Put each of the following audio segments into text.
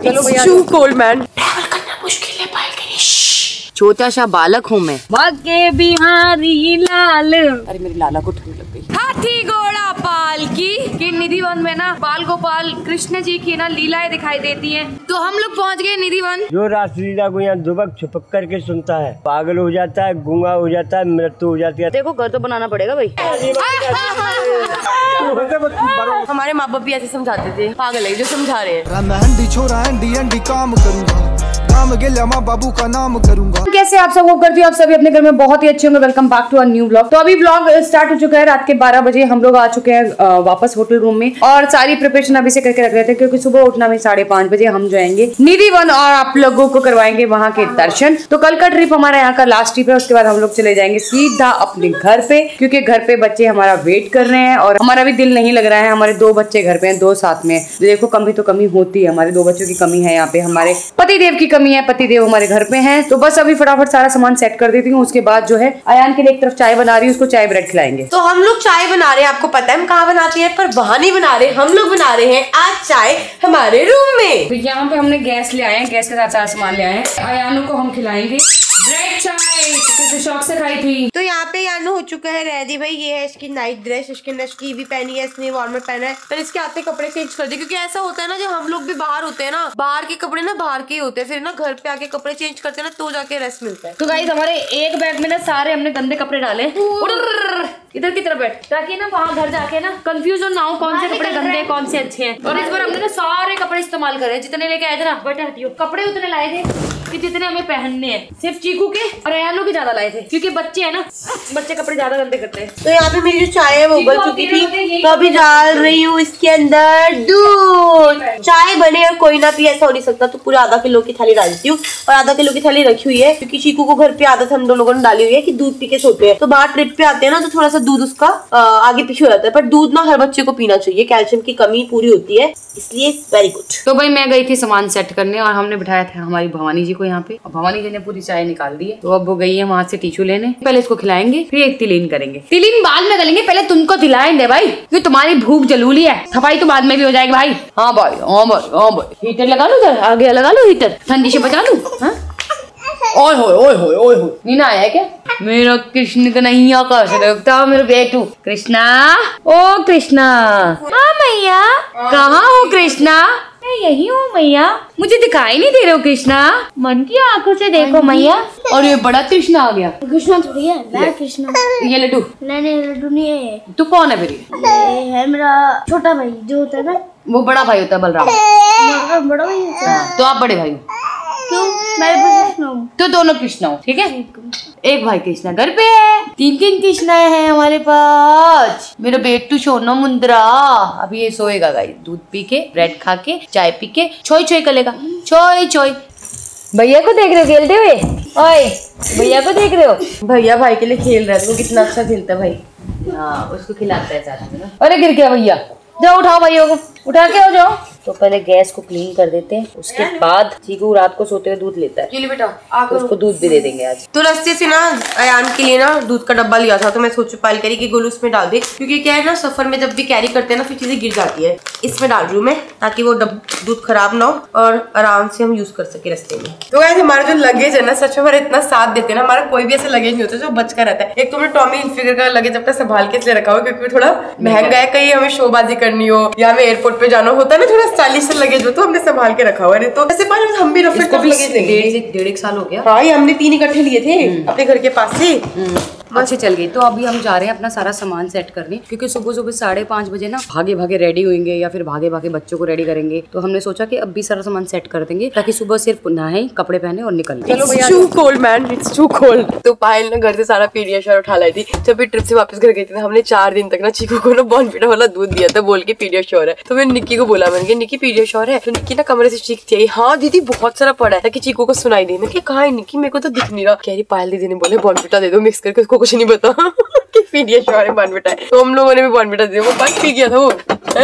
चलो भैया, too cold man. Travel करना मुश्किल है पायल के लिए। छोटा सा बालक हूँ मैं। भाग्य बिहारी लाल। अरे मेरी लाला को ठंड लग गई। हाथी घोड़ा पाल की निधि वन में ना बाल गोपाल कृष्ण जी की ना लीलाएं दिखाई देती हैं। तो हम लोग पहुंच गए निधि वन। जो रासलीला को यहाँ दुबक छुपक करके सुनता है पागल हो जाता है, गूंगा हो जाता है, मृत्यु हो जाती है। देखो घर तो बनाना पड़ेगा भाई। हमारे माँ बाप भी ऐसे समझाते थे, पागल है जो समझा रहे हैं। छोरा अंडी काम करूंगा, काम के लिए माँ बाबू का नाम करूंगा। कैसे आप सब, होप करती हूँ आप सभी अपने घर में बहुत ही अच्छे होंगे। Welcome back to a new vlog. तो अभी व्लॉग स्टार्ट हो चुका है। रात के 12 बजे हम लोग आ चुके हैं वापस होटल रूम में और सारी प्रिपरेशन अभी से करके रख रहे थे क्योंकि सुबह उठना में 5:30 बजे हम जाएंगे निधि वन और आप लोगों को करवाएंगे वहाँ के दर्शन। तो कल का ट्रिप हमारा यहाँ का लास्ट ट्रिप है। उसके बाद हम लोग चले जाएंगे सीधा अपने घर पे क्योंकि घर पे बच्चे हमारा वेट कर रहे हैं और हमारा भी दिल नहीं लग रहा है। हमारे 2 बच्चे घर पे हैं, 2 साथ में। देखो कमी तो कमी होती है, हमारे 2 बच्चों की कमी है, यहाँ पे हमारे पतिदेव की कमी है, पतिदेव हमारे घर पे हैं। तो बस अभी फटाफट सारा सामान सेट कर देती हूँ। उसके बाद जो है अयान के लिए एक तरफ चाय बना रही हूँ, उसको चाय ब्रेड खिलाएंगे। तो हम लोग चाय बना रहे हैं, आपको पता है हम कहाँ बनाते हैं, पर वहाँ नहीं बना रहे, हम लोग बना रहे हैं आज चाय हमारे रूम में। तो यहाँ पे हमने गैस ले आए हैं, गैस के साथ सारा सामान ले आए हैं। अयानू को हम खिलाएंगे ब्रेड चाय, तो शौक से खाई थी। तो यहाँ पे यानू हो चुका है रेडी भाई। ये है इसकी नाइट ड्रेस, इसके नशकी भी पहनी है, इसने वार्मर पहना है। पर इसके आते कपड़े चेंज कर दे क्योंकि ऐसा होता है ना, जब हम लोग भी बाहर होते हैं ना, बाहर के कपड़े ना बाहर के होते हैं, फिर ना घर पे आके कपड़े चेंज करते हैं ना तो जाके रेस्ट मिलता है। तो गाइस हमारे एक बैग में ना सारे हमने गंदे कपड़े डाले। इधर की तरफ बैठ ताकि ना वहाँ घर जाके ना कंफ्यूजन ना हो कौन से कपड़े गंदे हैं कौन से अच्छे हैं। और इस बार हमने ना सारे कपड़े इस्तेमाल करे, जितने लेके आए थे ना, बट हटियो कपड़े उतने लाए थे कि जितने हमें पहनने हैं। सिर्फ चीकू के और अयानू के ज्यादा लाए थे क्योंकि बच्चे हैं ना, बच्चे कपड़े ज्यादा गंदे करते हैं। तो यहाँ पे मेरी जो चाय है वो उबल चुकी थी, तो अभी डाल रही हूँ इसके अंदर दूध। चाय बने और कोई ना पिए ऐसा हो नहीं सकता, तो पूरा आधा किलो की थाली डालती हूँ और आधा किलो की थाली रखी हुई है क्योंकि चीकू को घर पे आदत हम दोनों लोगों ने डाली हुई है कि दूध पी के सोते हैं। तो बाहर ट्रिप पे आते हैं ना तो थोड़ा सा दूध उसका आगे पीछे हो जाता है, पर दूध ना हर बच्चे को पीना चाहिए, कैल्शियम की कमी पूरी होती है, इसलिए वेरी गुड। तो भाई मैं गई थी सामान सेट करने और हमने बिठाया था हमारी भवानी जी को यहाँ पे। भवानी जी ने पूरी चाय निकाल दी है, तो अब वो गई है वहाँ से टिश्यू लेने। पहले इसको खिलाएंगे फिर एक तिलीन करेंगे। तिलीन बाद में करेंगे, पहले तुमको खिलाएंगे भाई क्योंकि तुम्हारी भूख जलूली है। सफाई तो बाद में भी हो जाएगी भाई। हाँ भाई, हाँ भाई, हाँ भाई। हीटर लगा लो, उधर आगे लगा लो हीटर, ठंडी से बचा लू। ओए होए ओए होए ओए होए, नीना आया क्या? मेरा कृष्ण कन्हैया का लगता मेरे बेटू कृष्णा। ओ कृष्णा। हाँ मैया। कहाँ हो कृष्णा? मैं यही हूँ मैया, मुझे दिखाई नहीं दे रहे हो कृष्णा। मन की आंखों से देखो मैया। और ये बड़ा कृष्णा आ गया। कृष्णा थोड़ी है, मैं कृष्णा। ये लड्डू? नहीं लड्डू नहीं है। तू कौन है फिर? ये है मेरा छोटा भाई जो होता है ना। वो बड़ा भाई होता है बलराम। बड़ा भाई होता है। तो आप बड़े भाई? क्यों? मैं भी कृष्णा हूँ। तो दोनों कृष्णा हो, ठीक है। एक भाई कृष्णा घर पे है, 3 कृष्णा है हमारे पास। मेरा बेटू सोना मुंद्रा अभी ये सोएगा गाइस, दूध पी के ब्रेड खा के चाय पी के छोई छोई करेगा, छोई छोई। भैया को देख रहे हो खेलते हुए? ओए भैया को देख रहे हो? भैया भाई के लिए खेल रहा है, वो कितना अच्छा खेलता है भाई। हाँ उसको खिलाता है साथ में। अरे गिर गया भैया, जाओ उठाओ भैया को, उठा के हो जाओ। तो पहले गैस को क्लीन कर देते हैं, उसके बाद चीकू रात को सोते हुए दूध लेता है। चलिए बेटा तो उसको दूध भी दे देंगे आज। तो रास्ते से ना अयान के लिए ना दूध का डब्बा लिया था, तो मैं सोचू पायल करी कि गोलू उसमें डाल दे क्योंकि क्या है ना, सफर में जब भी कैरी करते हैं ना फिर चीजें गिर जाती है। इसमें डाल रही हूँ मैं ताकि वो दूध खराब ना हो और आराम से हम यूज कर सके रास्ते में। तो गाइस हमारा जो लगेज है ना, सच में हमारा इतना साथ देते हैं ना, हमारा कोई भी ऐसा लगेज नहीं होता जो बच कर रहता है। एक तो हमने टॉमी हिलफिगर का लगेज अपना संभाल के इसलिए रखा हुआ क्योंकि थोड़ा महंगा है, कहीं हमें शोबाजी करनी हो या हमें एयरपोर्ट पे जाना होता है ना, थोड़ा स्टाइलिश से लगेज हो तो हमने संभाल के रखा हुआ है। तो ऐसे पास हम भी रफे लगेज लेंगे। 1.5 साल हो गया। हाँ ये हमने 3 इकट्ठे लिए थे अपने घर के पास से। अच्छे चल गई। तो अभी हम जा रहे हैं अपना सारा सामान सेट करने क्योंकि सुबह सुबह 5:30 बजे ना भागे भागे रेडी होंगे या फिर भागे भागे बच्चों को रेडी करेंगे। तो हमने सोचा कि अब भी सारा सामान सेट कर देंगे ताकि सुबह सिर्फ नहाए कपड़े पहने और निकल। चलो भैया, too cold man, it's too cold. तो पायल ने घर से सारा पीडियाश्योर उठा लाई थी। जब भी ट्रिप से वापस घर गई थी हमने 4 दिन तक ना चीकू को ना बॉर्नविटा वाला दूध दिया था बोल के पीडियाश्योर है। तो मैंने निक्की को बोला, मैंने निक्की पीडियाश्योर है। तो निक्की ना कमरे से चीखती है, हाँ दीदी बहुत सारा पड़ा है, ताकि चीकू को सुनाई दे। मैं कहा है निक्की, मेरे को तो दिख नहीं रहा। कह रही पायल दीदी ने बोले बॉर्नविटा दे दो मिक्स करके, उसको कुछ नहीं पता। कि पीडियाश्योर है बॉर्नविटा है, तो हम लोगों ने भी बॉर्नविटा दिया, वो बस पी गया था वो।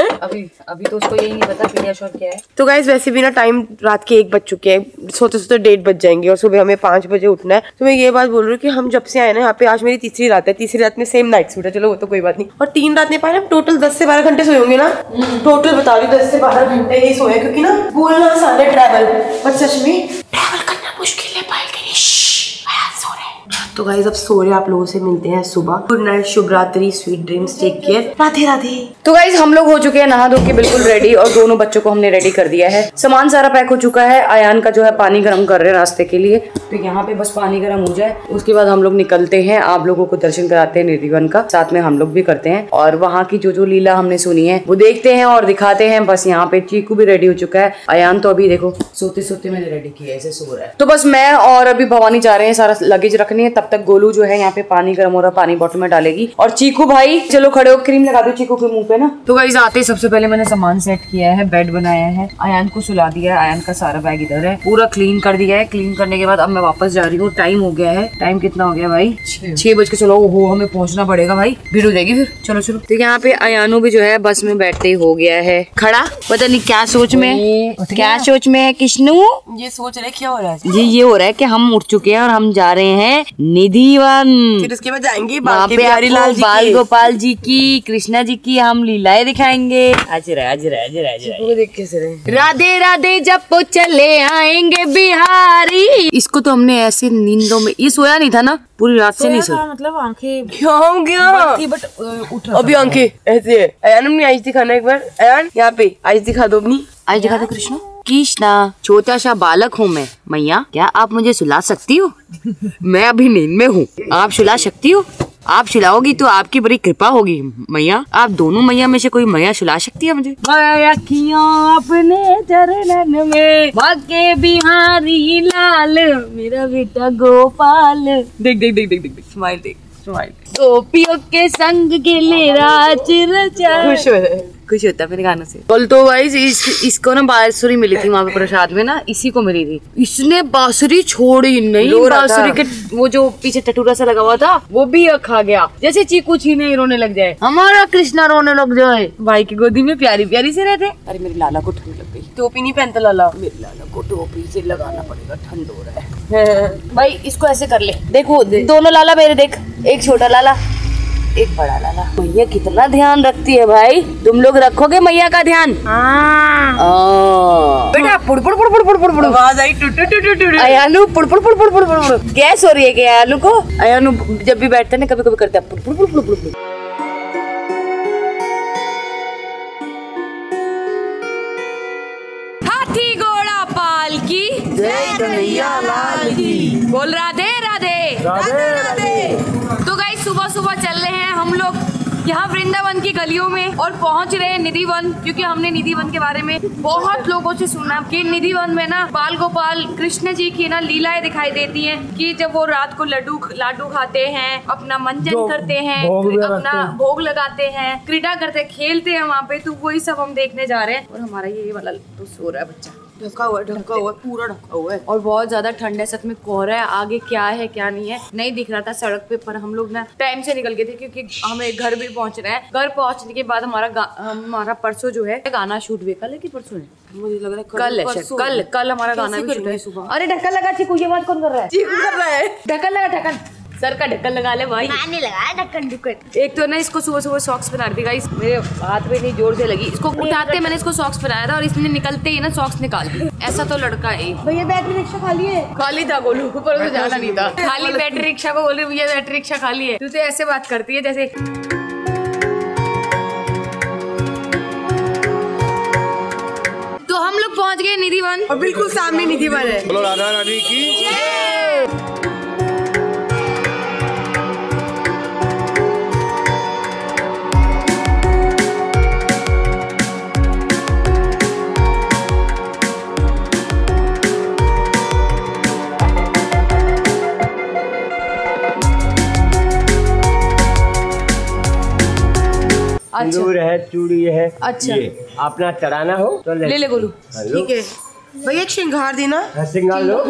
अभी तो उसको यही नहीं पता पीडियाश्योर क्या है। तो गाइस वैसे भी ना टाइम रात के 1 बज चुके हैं, सोते सोते 1:30 बज जाएंगे और सुबह हमें 5 बजे उठना है। तो मैं ये बात बोल रही हूँ कि हम जब से आए ना यहाँ पे, आज मेरी तीसरी रात है, तीसरी रात में सेम नाइट सूट है, चलो वो तो कोई बात नहीं, और 3 रात नहीं पाए ना, टोटल 10 से 12 घंटे सोए होंगे ना, टोटल बता रही हूँ 10 से 12 घंटे ही सोए, क्योंकि ना बोलना आसान है ट्रैवल, पर सच में ट्रैवल करना मुश्किल है। पायल के सो रहे। तो गाइस अब सो रहे, आप लोगों से मिलते हैं सुबह। गुड नाइट, शुभ रात्रि, sweet dreams, take care, Radhe Radhe. तो गाइस हम लोग हो चुके हैं नहा धो के बिल्कुल रेडी, और दोनों बच्चों को हमने रेडी कर दिया है, सामान सारा पैक हो चुका है। आयान का जो है पानी गर्म कर रहे हैं रास्ते के लिए, तो यहाँ पे बस पानी गर्म हो जाए, उसके बाद हम लोग निकलते हैं, आप लोगों को दर्शन कराते हैं निधिवन का, साथ में हम लोग भी करते हैं, और वहाँ की जो जो लीला हमने सुनी है वो देखते हैं और दिखाते हैं। बस यहाँ पे चीकू भी रेडी हो चुका है, आयान तो अभी देखो सोते सोते मैंने रेडी किया, ऐसे सो रहा है। तो बस मैं और अभी भवानी जा रहे हैं सारा लगेज रखने, तब तक गोलू जो है यहाँ पे पानी गर्म हो रहा, पानी बॉटल में डालेगी, और चीकू भाई चलो खड़े हो, क्रीम लगा दो चीकू के मुंह पे ना। तो गाइस आते ही सबसे पहले मैंने सामान सेट किया है, बेड बनाया है, आयान को सुला दिया है, आयान का सारा बैग इधर है, पूरा क्लीन कर दिया है। क्लीन करने के बाद अब मैं वापस जा रही हूँ, टाइम हो गया है, टाइम कितना हो गया भाई 6 बज के, चलो वो हमें पहुंचना पड़ेगा भाई, भीड़ हो जाएगी फिर, चलो चलो। तो यहाँ पे आयानो भी जो है बस में बैठते ही हो गया है खड़ा, पता नहीं क्या सोच में है किश्नू, ये सोच रहे क्या हो रहा है जी, ये हो रहा है कि हम उठ चुके हैं और हम जा रहे हैं निधिवन, फिर उसके बाद जाएंगे वहाँ पे आपको बाल गोपाल जी की, कृष्णा जी की हम लीलाएं दिखाएंगे। आज देख कैसे रहे। राधे राधे जब वो चले आएंगे बिहारी। इसको तो हमने ऐसे नींदों में, ये सोया नहीं था ना, पूरी रात से नहीं सोया, मतलब आंखें क्या हो गया, बट उठ अभी आंखें ऐसे है। अयान हमने आइस दिखाना एक बार, अयान यहाँ पे आइस दिखा दो अपनी, आज दिखा दो कृष्णा। कृष्णा छोटा सा बालक हूँ मैं, मैया क्या आप मुझे सुला सकती हो? मैं अभी नींद में हूँ, आप सुला सकती हो? आप सुलाओगी तो आपकी बड़ी कृपा होगी मैया, आप दोनों मैया में से कोई मैया सुला सकती है मुझे? अपने चरणन में भाग्य बिहारी लाल, मेरा बेटा गोपाल, देख देख देख देख देख स्माइल, देख स्माइल, गोपियों के संग गिले राज रचा, खुश होता है मेरे गानों से। कल तो भाई इसको ना बांसुरी मिली थी वहाँ पे प्रसाद में ना, इसी को मिली थी, इसने बांसुरी छोड़ी नहीं, बांसुरी के वो जो पीछे टटूरा सा लगा हुआ था वो भी खा गया, जैसे चीकू छीने रोने लग जाए, हमारा कृष्णा रोने लग जाए, भाई की गोदी में प्यारी प्यारी से रहते। अरे मेरे लाला को ठंड लग गई, टोपी नहीं पहनता लाला, मेरे लाला को टोपी से लगाना पड़ेगा, ठंड हो रहा है। भाई इसको ऐसे कर ले, देखो दोनों लाला मेरे, देख एक छोटा लाला एक बड़ा लाला। मैया कितना ध्यान रखती है भाई, तुम लोग रखोगे मैया का ध्यान? बेटा पुड़पुड़ पुड़पुड़ पुड़पुड़ पुड़ आवाज आई, टुटुटुटुटु, अयानु पुड़पुड़ पुड़पुड़ पुड़पुड़ पुड़, गैस हो रही है क्या अयानु को? अयानु जब भी बैठता है ना कभी कभी करता है पुड़पुड़ पुड़पुड़ पुड़पुड़। हाथी घोड़ा पाल की जय कन्हैया लाल की, बोल राधे राधे राधे राधे। तो गाइस सुबह सुबह चल रहे हैं हम लोग यहाँ वृंदावन की गलियों में, और पहुँच रहे हैं निधिवन, क्योंकि हमने निधिवन के बारे में बहुत लोगों से सुना कि निधिवन में ना बाल गोपाल कृष्ण जी की ना लीलाएं दिखाई देती हैं, कि जब वो रात को लाडू खाते हैं, अपना मंजन करते हैं, अपना भोग लगाते हैं, क्रीड़ा करते, खेलते हैं वहाँ पे, तो वही सब हम देखने जा रहे हैं। और हमारा ये वाला तो सो रहा है बच्चा, ढका हुआ पूरा ढका हुआ है, और बहुत ज्यादा ठंड है, सच में कोहरा है, आगे क्या है क्या नहीं है नहीं दिख रहा था सड़क पे, पर हम लोग ना टाइम से निकल गए थे, क्योंकि हमें घर भी पहुंच रहे हैं। घर पहुंचने के बाद हमारा परसों जो है गाना शूट हुए, कल है कि परसों है, मुझे लग रहा है कल है, कल हमारा गाना भी शूट है सुबह। अरे ढक्कन लगा चीकू, ये बात कौन कर रहा है? चीकू कर रहा है, ढक्कन लगा, ढक्कन सर का ढक्कन लगा ले भाई, मैंने लगाया ढक्कन ढुकन। एक तो ना इसको सुबह सुबह सॉक्स पहना दी गाइस, मेरे हाथ में नहीं जोर से लगी, इसको उठाते मैंने इसको सॉक्स पहनाया था और इसने निकलते ही ना सॉक्स निकाल दी, ऐसा तो लड़का है। भैया बैटरी रिक्शा खाली है, खाली था गोलू, ऊपर तो जाना नहीं था, खाली बैटरी रिक्शा को बोले भैया बैटरी रिक्शा खाली है, तू तो ऐसे बात करती है जैसे। तो हम लोग पहुंच गए निधिवन, और बिल्कुल सामने निधिवन है। बोलो राधा रानी की। सिंदूर है, चूड़ी है, अच्छा ये अपना चढ़ाना हो तो ले गोलू, ठीक है भैया, एक श्रृंगार देना, श्रृंगार लो,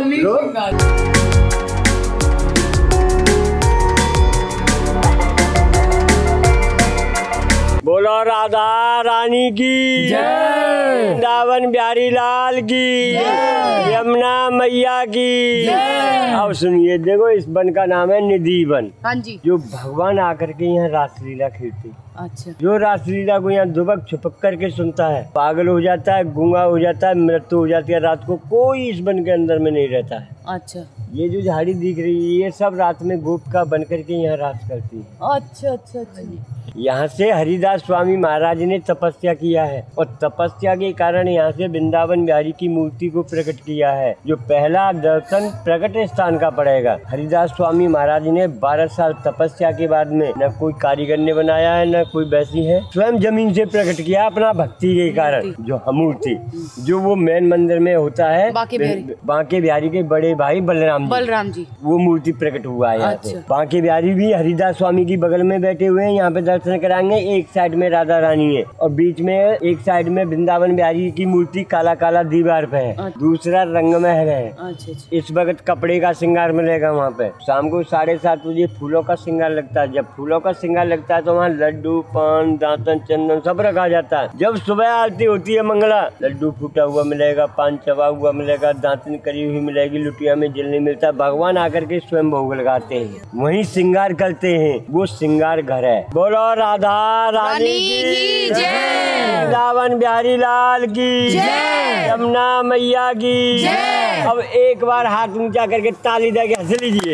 बोलो राधा रानी की जय, वृंदावन बिहारी लाल की जय, यमुना मैया की जय। अब सुनिए, देखो इस वन का नाम है निधि वन। हाँ जी। जो भगवान आकर के यहाँ रासलीला खेलते। अच्छा। जो रासलीला को यहाँ दुबक छुपक करके सुनता है, पागल हो जाता है, गूंगा हो जाता है, मृत्यु हो जाती है। रात को कोई इस वन के अंदर में नहीं रहता है। अच्छा। ये जो झाड़ी दिख रही है, ये सब रात में गोपिका बन करके यहाँ रास करती है। अच्छा अच्छा अच्छा। यहाँ से हरिदास स्वामी महाराज ने तपस्या किया है और तपस्या के कारण यहाँ से वृंदावन बिहारी की मूर्ति को प्रकट किया है। जो पहला दर्शन प्रकट स्थान का पड़ेगा। हरिदास स्वामी महाराज ने 12 साल तपस्या के बाद में न कोई कारीगर ने बनाया है, न कोई वैसी है, स्वयं जमीन से प्रकट किया अपना भक्ति के कारण। जो मूर्ति जो वो मेन मंदिर में होता है, बांके बिहारी के बड़े भाई बलराम जी, वो मूर्ति प्रकट हुआ है यहाँ से। बांके बिहारी भी हरिदास स्वामी की बगल में बैठे हुए हैं। यहाँ पे दर्शन कराएंगे। एक साइड में राधा रानी है और बीच में एक साइड में वृंदावन बिहारी की मूर्ति काला काला दीवार पे है। दूसरा रंग महल है। इस वक्त कपड़े का श्रृंगार मिलेगा वहाँ पे। शाम को 7:30 बजे फूलों का श्रृंगार लगता है। जब फूलों का श्रृंगार लगता है तो वहाँ लड्डू, पान, दातन, चंदन सब रखा जाता है। जब सुबह आरती होती है मंगला, लड्डू फूटा हुआ मिलेगा, पान चबा हुआ मिलेगा, दातन करी हुई मिलेगी, लुटिया में जल नहीं मिलता। भगवान आकर के स्वयं भोग लगाते हैं, वहीं श्रृंगार करते हैं। वो श्रृंगार घर है। बोलो राधा रानी की जय, वृंदावन बिहारी लाल की जय, यमुना मैया की जय। अब एक बार हाथ ऊंचा करके ताली दे के हंस लीजिए।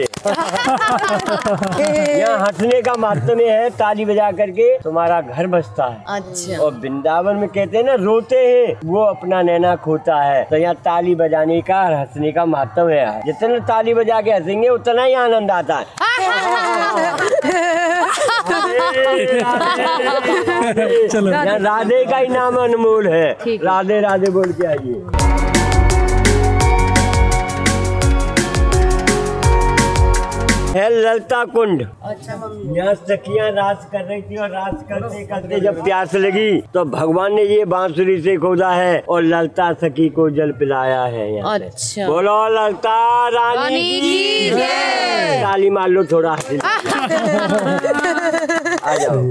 यहाँ हंसने का महत्व है। ताली बजा करके तुम्हारा घर बसता है। अच्छा। और वृंदावन में कहते हैं ना, रोते हैं वो अपना नैना खोता है। तो यहाँ ताली बजाने का और हंसने का महत्व है। जितना ताली बजा के हंसेंगे उतना ही आनंद आता है। राधे का ही नाम अनमोल है। राधे राधे बोल के आइए। है ललता कुंड। अच्छा। यहाँ सखियाँ रास कर रही थी और रास करते करते जब प्यास लगी तो भगवान ने ये बांसुरी से खोदा है और ललता सखी को जल पिलाया है। अच्छा। बोलो ललता रानी की जय। ताली मार लो थोड़ा। आ जाओ।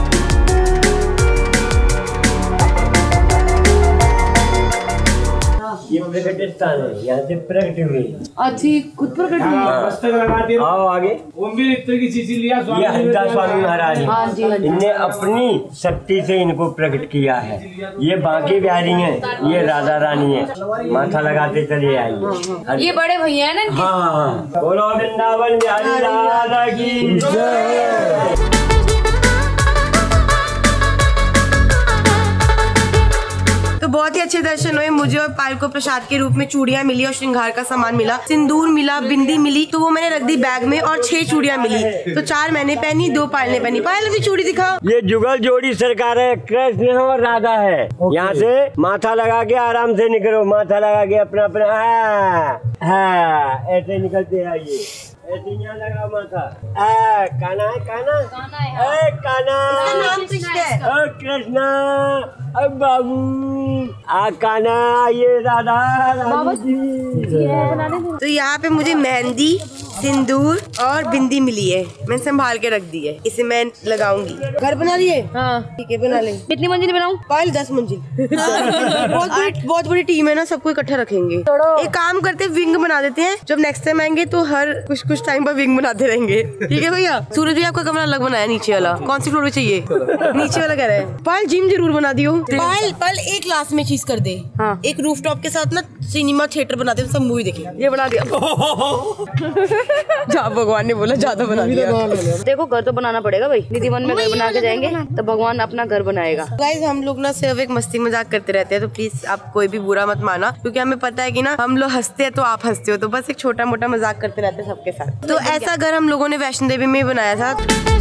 ये प्रकट स्थान है, यहाँ से प्रकट हुई। अच्छी खुद प्रकट हुई। आओ आगे। ये हरिदास स्वामी महाराज इनने अपनी शक्ति से इनको प्रकट किया है। ये बांके बिहारी हैं, ये राधा रानी है। माथा लगाते चले आइए। ये बड़े भैया है ना। हाँ, बोलो वृंदावन बिहारी राधा की जय। तो बहुत ही अच्छे दर्शन हुए मुझे और पायल को। प्रसाद के रूप में चूड़ियाँ मिली और श्रृंगार का सामान मिला, सिंदूर मिला, बिंदी मिली, तो वो मैंने रख दी बैग में। और 6 चूड़ियाँ मिली, तो 4 मैंने पहनी, 2 पायल ने पहनी। पायल अपनी चूड़ी दिखाओ। ये जुगल जोड़ी सरकार है, कृष्ण और राधा है। यहाँ से माथा लगा के आराम से निकलो। माथा लगा के अपना अपना ऐसे निकलते आइए। ऐसे यहाँ लगा माथा। काना है, काना काना। नाम कृष्ण है। कृष्णा अब बाबू काना, ये राधा रानी। तो यहाँ पे मुझे मेहंदी, सिंदूर और बिंदी मिली है। मैंने संभाल के रख दी है, इसे मैं लगाऊंगी। घर बना लिए? हाँ ठीक है, बना ले। कितनी मंजिल बनाऊं? पायल 10 मंजिल। बहुत बड़ी टीम है ना, सबको इकट्ठा रखेंगे। एक काम करते हैं, विंग बना देते हैं। जब नेक्स्ट टाइम आएंगे तो हर कुछ टाइम पर विंग बनाते रहेंगे। ठीक है भैया। सूरज भी आपका कमरा अलग बनाया, नीचे वाला। कौन सी फ्लोर पे चाहिए? नीचे वाला कह रहे हैं। पायल जिम जरूर बना दियो। पायल एक क्लास में चीज कर दे। हाँ। एक रूफटॉप के साथ ना सिनेमा थिएटर बना दे, सब मूवी देखें। ये बना दिया। जहाँ भगवान ने बोला ज्यादा बना दिया। देखो घर तो बनाना पड़ेगा भाई। निधि वन में घर बना के जाएंगे तो भगवान अपना घर बनाएगा। गाइस हम लोग ना सिर्फ एक मस्ती मजाक करते रहते हैं, तो प्लीज आप कोई भी बुरा मत माना, क्योंकि हमें पता है कि ना हम लोग हंसते हैं तो आप हंसते हो, तो बस एक छोटा मोटा मजाक करते रहते हैं सबके साथ। तो ऐसा घर हम लोगों ने वैष्णो देवी में बनाया था।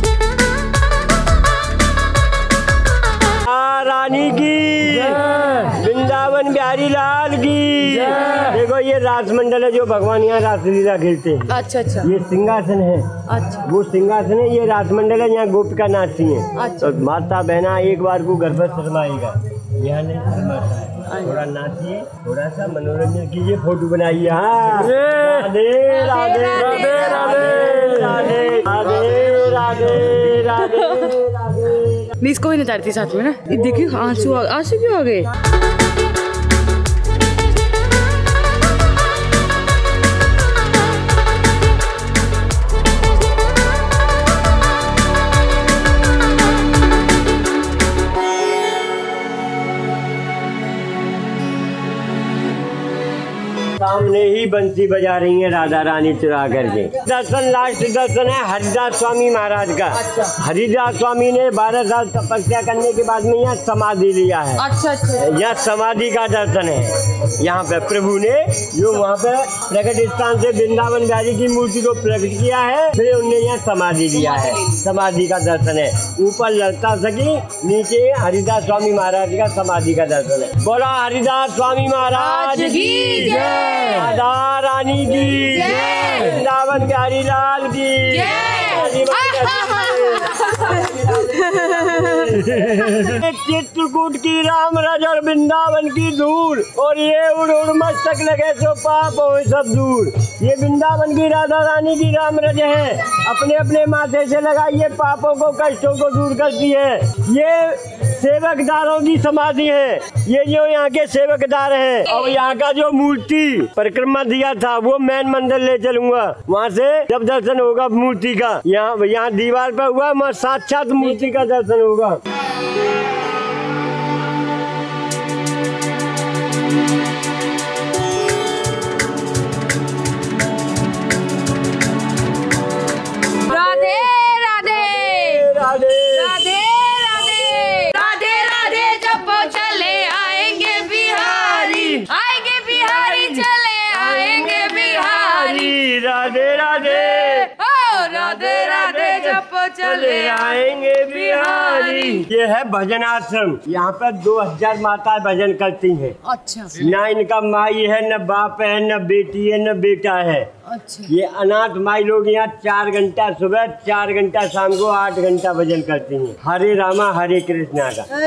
रानी की वृंदावन बिहारी लाल की। देखो ये रासमंडल है जो भगवान यहाँ रासलीला खेलते हैं। अच्छा अच्छा। ये सिंहासन है। अच्छा। वो सिंहासन है, ये रासमंडल है, यहाँ गोपिका नाचती है। अच्छा। तो माता बहना एक बार को घर पर शर्माएगा, यहाँ नहीं शर्माता है। थोड़ा नाचिए, थोड़ा सा मनोरंजन कीजिए, फोटो बनाइए। हाँ राधे राधे राधे राधे राधे राधे राधे राधे। नहीं इसको भी नचारती साथ में ना। देखिए आंसू क्यों आ गए। सामने ही बंसी बजा रही है राधा रानी चुरा करके। दर्शन लास्ट दर्शन है हरिदास स्वामी महाराज का। हरिदास स्वामी ने 12 साल तपस्या करने के बाद में यहाँ समाधि लिया है। अच्छा। यह समाधि का दर्शन है। यहाँ पे प्रभु ने जो वहाँ पे प्रकट स्थान से वृंदावन बिहारी की मूर्ति को प्रकट किया है, फिर उन्होंने यहाँ समाधि लिया है। समाधि का दर्शन है। ऊपर ललता सकी, नीचे हरिदास स्वामी महाराज का समाधि का दर्शन है। बोला हरिदास स्वामी महाराज की जय, राधा रानी की जय, वृंदावन बिहारी लाल की चित्रकूट की राम रज और वृंदावन की धूल, और ये उड़ मस्तक लगे सो पाप हो सब दूर। ये वृंदावन की राधा रानी की राम रज है, अपने अपने माथे से लगाइए, पापों को कष्टों को दूर करती है। ये सेवकदारों की समाधि है। ये जो यहाँ के सेवकदार हैं, और यहाँ का जो मूर्ति परिक्रमा दिया था वो मैन मंदिर ले चलूंगा। वहाँ से जब दर्शन होगा मूर्ति का, यहाँ दीवार पर हुआ, वहाँ साक्षात मूर्ति का दर्शन होगा। राधे राधे राधे राधे राधे राधे राधे जब चले आएंगे बिहारी, आएंगे बिहारी चले आएंगे बिहारी। राधे राधे राधे राधे जब चले आएंगे बिहारी। ये है भजन आश्रम। यहाँ पर 2000 माताएं भजन करती हैं। अच्छा। न इनका माई है, न बाप है, न बेटी है, न बेटा है। अच्छा। ये अनाथ माई लोग यहाँ 4 घंटा सुबह, 4 घंटा शाम को, 8 घंटा भजन करती हैं। हरे रामा हरे कृष्णा का।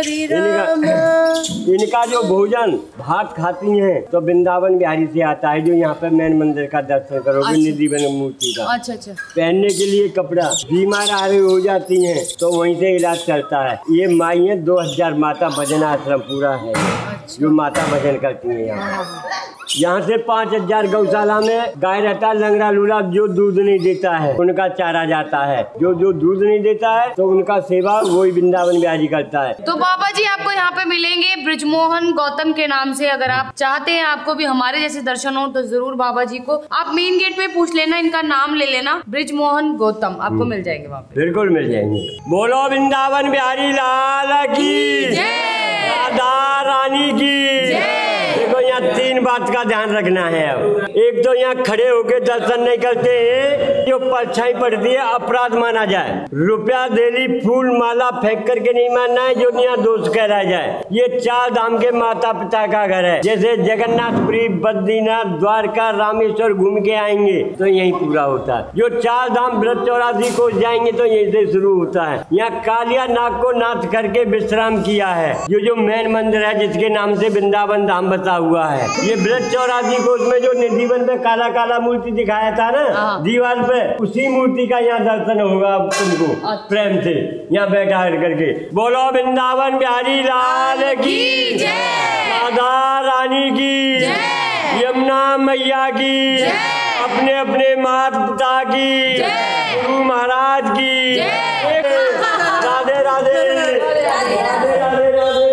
इनका जो भोजन भात खाती हैं तो वृंदावन बिहारी से आता है, जो यहाँ पे मैन मंदिर का दर्शन करोगे। निधि बन मूर्ति का। अच्छा। पहनने के लिए कपड़ा, बीमार आरे हो जाती हैं तो वहीं से इलाज चलता है। ये माई है 2000 माता भजन आश्रम पूरा है। जो माता भजन करती है यहाँ से 5000 गौशाला में गाय रहता, लंगड़ा लूला जो दूध नहीं देता है उनका चारा जाता है। जो दूध नहीं देता है तो उनका सेवा वही वृंदावन बिहारी करता है। तो बाबा जी आपको यहाँ पे मिलेंगे ब्रिजमोहन गौतम के नाम से। अगर आप चाहते हैं आपको भी हमारे जैसे दर्शन हो तो जरूर बाबा जी को आप मेन गेट पे पूछ लेना, इनका नाम ले लेना, ब्रिजमोहन गौतम, आपको मिल जाएंगे वहाँ पे। बिल्कुल मिल जाएंगे। बोलो वृंदावन बिहारी लाल की राधा रानी की। देखो यहाँ 3 बात का ध्यान रखना है। अब एक तो यहाँ खड़े होकर दर्शन नहीं करते हैं, जो परछाई पड़ती है अपराध माना जाए। रुपया देली फूल माला फेंक करके नहीं मानना है, जो यहाँ दोष कह रहा जाए। ये 4 धाम के माता पिता का घर है। जैसे जगन्नाथपुरी, बद्रीनाथ, द्वारका, रामेश्वर घूम के आएंगे तो यही पूरा होता है। जो 4 धाम व्रत 84 को जाएंगे तो यही से शुरू होता है। यहाँ कालिया नाग को नाथ करके विश्राम किया है। जो मेन मंदिर है जिसके नाम से वृंदावन धाम बता हुआ है। ये व्रत 84 को उसमें जो निधिवन पे काला काला मूर्ति दिखाया था ना दीवार पे, उसी मूर्ति का यहाँ दर्शन होगा तुमको प्रेम से यहाँ बैठा करके। बोलो वृंदावन बिहारी लाल की जय, राधा रानी की जय, यमुना मैया की, अपने अपने माता पिता की, गुरु महाराज की। राधे राधे राधे राधे राधे।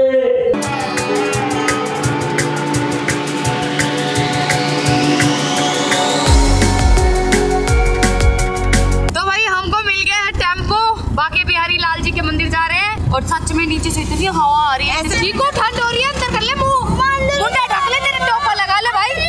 और सच में नीचे से इतनी हवा आ रही है, ठीक हो, ठंड हो रही है, अंदर कर ले मुंह, मुंडा ढक ले, तेरे टोपा लगा ले भाई।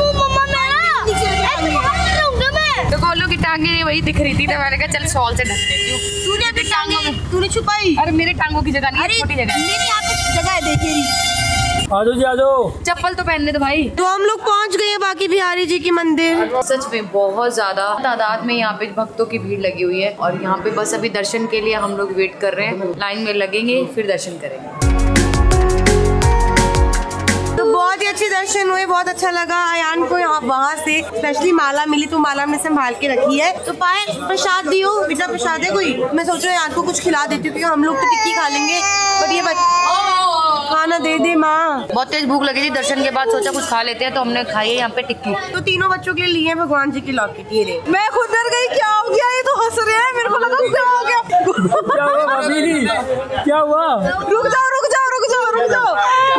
तो गोलू की टांगे वही दिख रही थी तो मैंने कहा चल शॉल से ढक देती हूँ। तूने अपनी टांगों तूने छुपाई? अरे मेरे टांगों की जगह नहीं, छोटी जगह, मेरी यहाँ पे जगह है, देखिए। आजो जी आजो, चप्पल तो पहनने दो भाई। तो हम लोग पहुंच गए बाकी बिहारी जी की मंदिर। सच में बहुत ज्यादा तादाद में यहाँ पे भक्तों की भीड़ लगी हुई है और यहाँ पे बस अभी दर्शन के लिए हम लोग वेट कर रहे हैं। लाइन में लगेंगे फिर दर्शन करेंगे। तो बहुत ही अच्छे दर्शन हुए, बहुत अच्छा लगा। अयान को यहाँ वहाँ से स्पेशली माला मिली तो माला में संभाल के रखी है। तो पाए प्रसाद दियो, बेटा प्रसाद है कोई। मैं सोच रही हूँ अयान को कुछ खिला देती हूँ क्योंकि हम लोग तो टिक्की खा लेंगे, पर ये खाना दे दे माँ। बहुत तेज भूख लगी थी दर्शन के बाद, सोचा कुछ खा लेते हैं तो हमने खाई है यहाँ पे टिक्की। तो तीनों बच्चों के लिए लिए भगवान जी की लॉकेट ये रहे। मैं खुद डर गई, क्या हो गया, ये तो हंस रहे हैं, मेरे को लगा क्या हो गया। क्या हुआ भाभी? क्या हुआ? रुक जाओ रुक जाओ रुक जाओ रुक जाओ,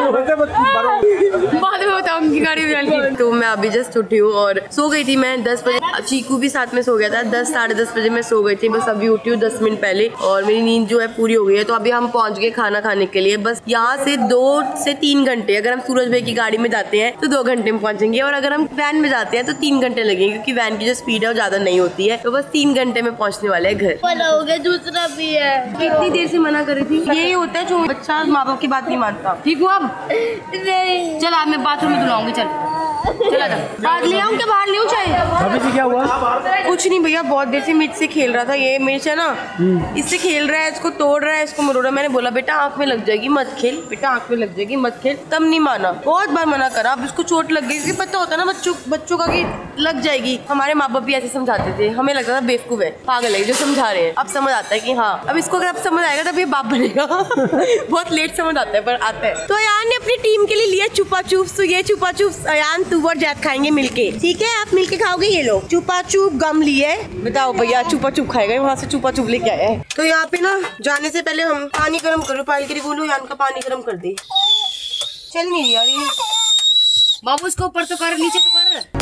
बाद में बताऊंगी गाड़ी में। तो मैं अभी जस्ट उठी हूँ और सो गई थी मैं 10 बजे। चीकू भी साथ में सो गया था, 10 साढ़े 10 बजे मैं सो गई थी। बस अभी उठी हूँ 10 मिनट पहले और मेरी नींद जो है पूरी हो गई है। तो अभी हम पहुँच गए खाना खाने के लिए। बस यहाँ से 2 से 3 घंटे, अगर हम सूरज भाई की गाड़ी में जाते हैं तो 2 घंटे में पहुँचेंगे, और अगर हम वैन में जाते हैं तो 3 घंटे लगेंगे क्योंकि वैन की जो स्पीड है वो ज्यादा नहीं होती है। तो बस 3 घंटे में पहुँचने वाले हैं घर। हो गया, दूसरा भी है। कितनी देर से मना कर रही थी। यही होता है जो बच्चा माँ बाप की बात नहीं मानता। ठीक हुआ अब? नहीं, चल आज मैं बाथरूम में धुलाऊंगी। चल चला जा, बाहर ले आऊँ क्या, बाहर ले आऊँ चाहे? भाभी जी क्या हुआ? कुछ नहीं भैया, बहुत देर से मिर्च से खेल रहा था। ये मिर्च है ना, इससे खेल रहा है, इसको तोड़ रहा है, इसको मरोड़ रहा है। मैंने बोला बेटा आंख में लग जाएगी मत खेल, बेटा आंख में लग जाएगी मत खेल। तब नहीं माना, बहुत बार मना करा। अब इसको चोट लग गई क्योंकि पता होता है ना बच्चों का कि लग जाएगी। हमारे माँ बाप भी ऐसे समझाते थे, हमें लगता था बेवकूफ है, पागल है जो समझा रहे हैं। अब समझ आता है कि हाँ, अब इसको अगर अब समझ आएगा तब ये बाप बनेगा। बहुत लेट समझ आता है पर आता है। तो अयान ने अपनी टीम के लिए लिया चुपा चुप्स। तो ये चुपा चुप्स अयान तू और जैद खाएंगे मिलके, ठीक है? आप मिलके खाओगे। ये लोग चुपा चुप गम लिए। बताओ भैया, चुपा चुप खाएगा, वहाँ से चुपा चुप लेके आया है। तो यहाँ पे ना जाने से पहले हम पानी गर्म करो, पायल के लिए बोलो यान का पानी गर्म कर दे। चल नहीं रही यार ये। बाबू इसको ऊपर तो कर, नीचे तो कर।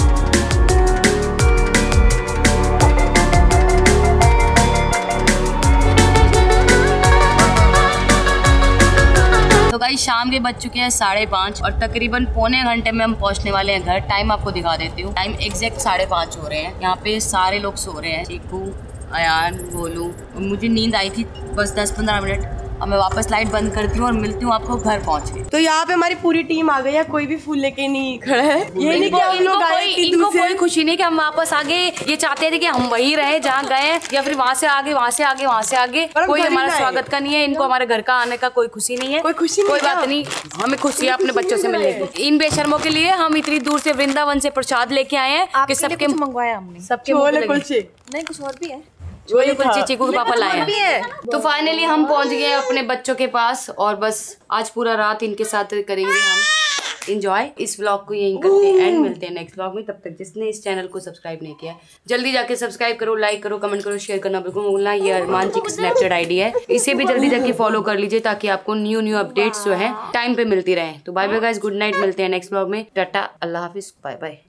तो गाइस शाम के बज चुके हैं 5:30 और तकरीबन पौने घंटे में हम पहुंचने वाले हैं घर। टाइम आपको दिखा देती हूँ, टाइम एग्जैक्ट 5:30 हो रहे हैं। यहाँ पे सारे लोग सो रहे हैं, चीकू, अयान, गोलू। मुझे नींद आई थी बस 10-15 मिनट। अब मैं वापस लाइट बंद करती हूँ और मिलती हूँ आपको घर पहुँच के। तो यहाँ पे हमारी पूरी टीम आ गई है, कोई भी फूल लेके नहीं खड़ा है। ये नहीं कि हम लोग आए कि इनको कोई खुशी नहीं कि हम वापस आ गए। ये चाहते थे कि हम वही रहे जहाँ गए, या फिर वहाँ से आगे वहाँ से आगे वहाँ से आगे। कोई हमारा स्वागत का नहीं है, इनको हमारे घर का आने का कोई खुशी नहीं है। कोई खुशी नहीं, कोई बात नहीं, हमें खुशी है अपने बच्चों से मिलने की। इन बेशर्मों के लिए हम इतनी दूर से वृंदावन से प्रसाद लेके आए हैं कि सबके मंगवाया हमने, सबके नहीं कुछ और भी है। छोले कुलचे चीकू के पापा लाए हैं। तो फाइनली हम पहुंच गए अपने बच्चों के पास और बस आज पूरा रात इनके साथ करेंगे हम एंजॉय। इस व्लॉग को यहीं करते हैं एंड मिलते हैं नेक्स्ट व्लॉग में। तब तक जिसने इस चैनल को सब्सक्राइब नहीं किया जल्दी जाके सब्सक्राइब करो, लाइक करो, कमेंट करो, शेयर करना बिल्कुल मत भूलना। ये अरमान जी की सिलेक्टेड आईडी है, इसे भी जल्दी जाके फॉलो कर लीजिए ताकि आपको न्यू अपडेट्स जो है टाइम पे मिलती रहे। तो bye bye guys, good night, मिलते हैं नेक्स्ट व्लॉग में। टाटा, अल्लाह हाफिज, बाय बाय।